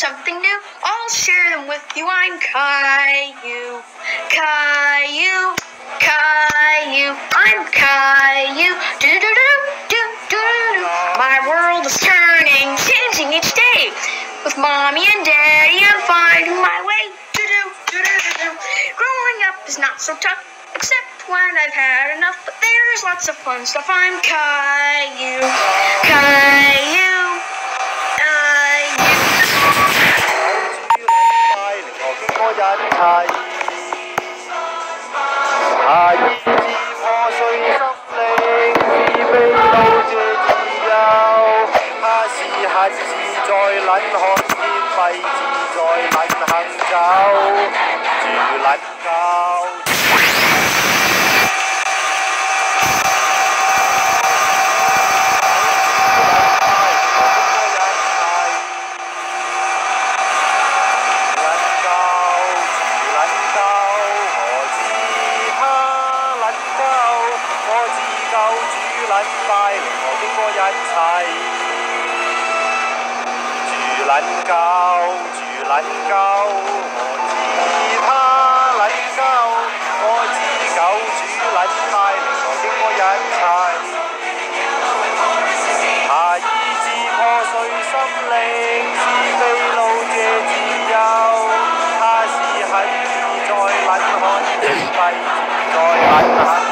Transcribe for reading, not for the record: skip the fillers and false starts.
something new, I'll share them with you. I'm Caillou, Caillou, Caillou. I'm Caillou. Do-do-do-do-do-do-do. My world is turning, changing each day. With mommy and daddy, I'm finding my way. Do-do-do-do-do-do. Growing up is not so tough, except when I've had enough. But there's lots of fun stuff. I'm Caillou, Caillou, Caillou. 瞎自在撚看天，廢自在撚行走，住撚夠。撚夠，住撚夠，我知他撚夠，我知狗主撚快，靈我經過一切。下意志破碎心靈，是非路借自由，他是很自在撚看，亦廢自在撚行。